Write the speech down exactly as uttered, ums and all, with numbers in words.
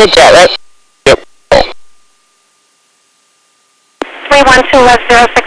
Jet, right? Yep. three one two left zero six.